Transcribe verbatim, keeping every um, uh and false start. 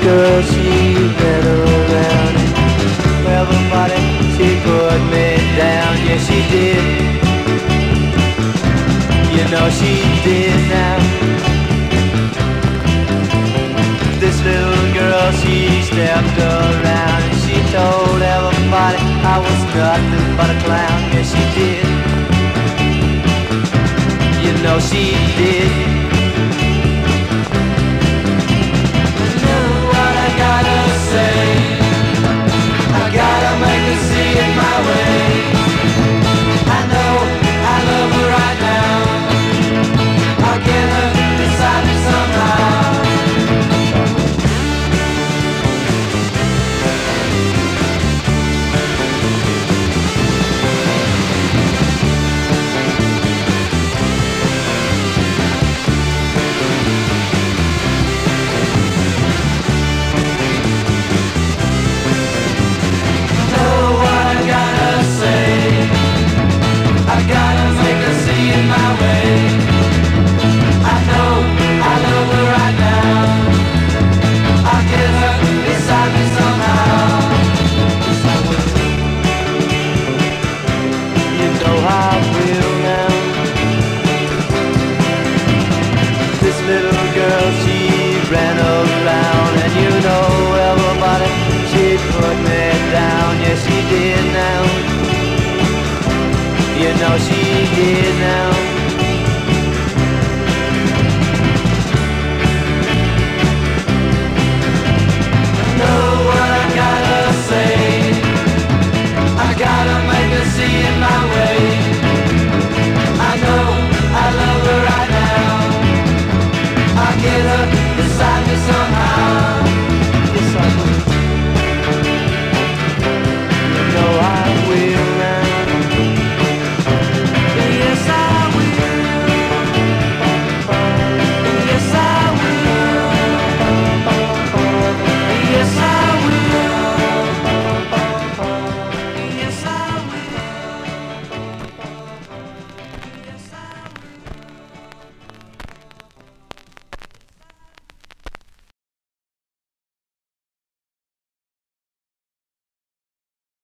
girl, she ran around and everybody, she put me down. Yeah, she did. You know she did now. This little girl, she stepped around and she told everybody I was nothing but a clown. Yeah, she did. You know she did. You know what I gotta say, I gotta make her see it my way. I know I love her right now, I'll get her beside me somehow. You know she did